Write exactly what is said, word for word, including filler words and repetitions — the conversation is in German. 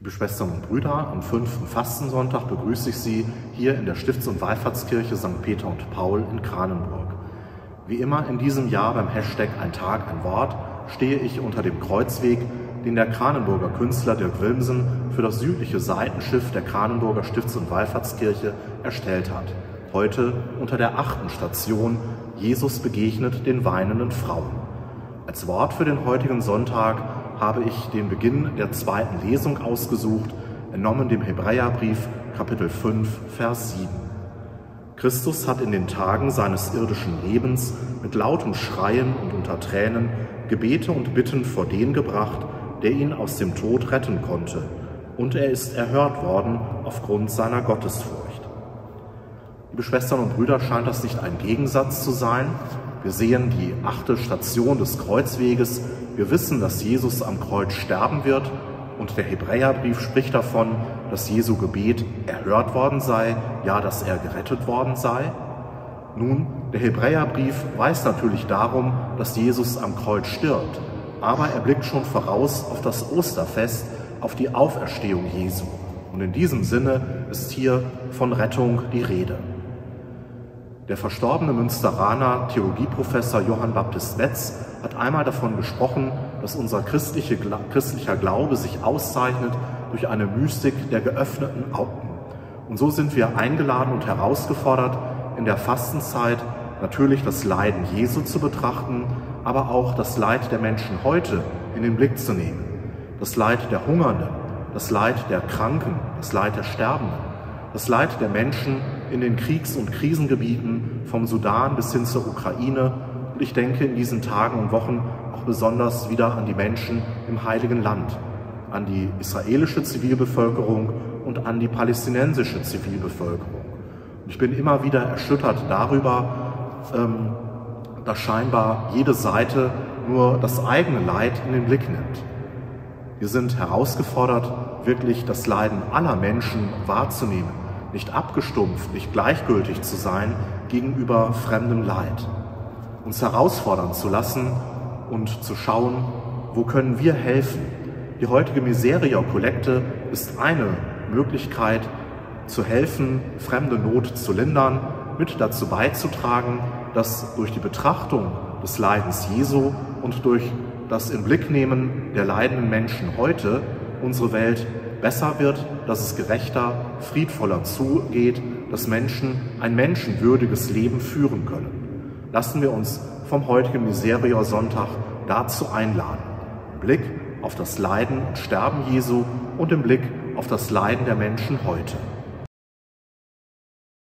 Liebe Schwestern und Brüder, am fünften Fastensonntag begrüße ich Sie hier in der Stifts- und Wallfahrtskirche Sankt Peter und Paul in Kranenburg. Wie immer in diesem Jahr beim Hashtag Ein Tag, ein Wort stehe ich unter dem Kreuzweg, den der Kranenburger Künstler Dirk Wilmsen für das südliche Seitenschiff der Kranenburger Stifts- und Wallfahrtskirche erstellt hat. Heute unter der achten Station Jesus begegnet den weinenden Frauen. Als Wort für den heutigen Sonntag habe ich den Beginn der zweiten Lesung ausgesucht, entnommen dem Hebräerbrief, Kapitel fünf, Vers sieben. Christus hat in den Tagen seines irdischen Lebens mit lautem Schreien und unter Tränen Gebete und Bitten vor den gebracht, der ihn aus dem Tod retten konnte, und er ist erhört worden aufgrund seiner Gottesfurcht. Liebe Schwestern und Brüder, scheint das nicht ein Gegensatz zu sein? Wir sehen die achte Station des Kreuzweges. Wir wissen, dass Jesus am Kreuz sterben wird, und der Hebräerbrief spricht davon, dass Jesu Gebet erhört worden sei, ja, dass er gerettet worden sei. Nun, der Hebräerbrief weiß natürlich darum, dass Jesus am Kreuz stirbt, aber er blickt schon voraus auf das Osterfest, auf die Auferstehung Jesu. Und in diesem Sinne ist hier von Rettung die Rede. Der verstorbene Münsteraner Theologieprofessor Johann Baptist Metz hat einmal davon gesprochen, dass unser christliche, christlicher Glaube sich auszeichnet durch eine Mystik der geöffneten Augen. Und so sind wir eingeladen und herausgefordert, in der Fastenzeit natürlich das Leiden Jesu zu betrachten, aber auch das Leid der Menschen heute in den Blick zu nehmen. Das Leid der Hungernden, das Leid der Kranken, das Leid der Sterbenden, das Leid der Menschen in den Kriegs- und Krisengebieten vom Sudan bis hin zur Ukraine. Und ich denke in diesen Tagen und Wochen auch besonders wieder an die Menschen im Heiligen Land, an die israelische Zivilbevölkerung und an die palästinensische Zivilbevölkerung. Und ich bin immer wieder erschüttert darüber, ähm, dass scheinbar jede Seite nur das eigene Leid in den Blick nimmt. Wir sind herausgefordert, wirklich das Leiden aller Menschen wahrzunehmen, nicht abgestumpft, nicht gleichgültig zu sein gegenüber fremdem Leid. Uns herausfordern zu lassen und zu schauen, wo können wir helfen. Die heutige Miseria-Kollekte ist eine Möglichkeit, zu helfen, fremde Not zu lindern, mit dazu beizutragen, dass durch die Betrachtung des Leidens Jesu und durch das Inblicknehmen der leidenden Menschen heute unsere Welt besser wird, dass es gerechter, friedvoller zugeht, dass Menschen ein menschenwürdiges Leben führen können. Lassen wir uns vom heutigen Miseria-Sonntag dazu einladen. Im Blick auf das Leiden und Sterben Jesu und im Blick auf das Leiden der Menschen heute.